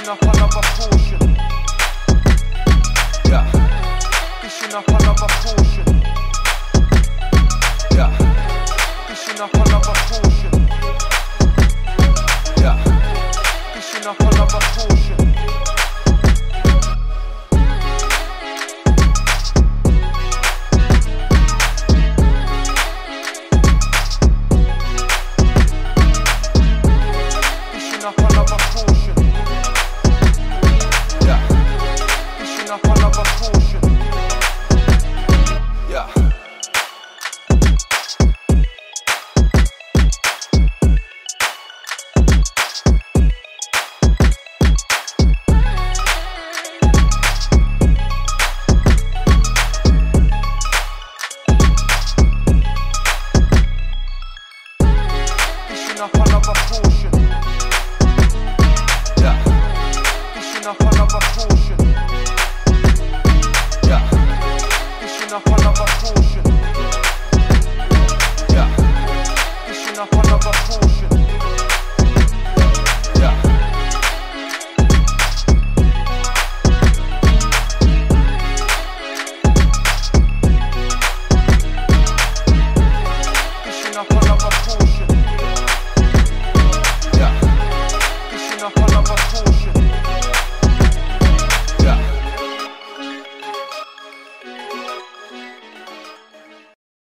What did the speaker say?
Dishing up another portion. Yeah. Dishing up another portion. Yeah. Dishing up another portion. Yeah. Dishing up another portion. Dishing up another portion. Yeah. Dishing up another portion. Yeah. Dishing up another portion. Yeah. Dishing up another portion.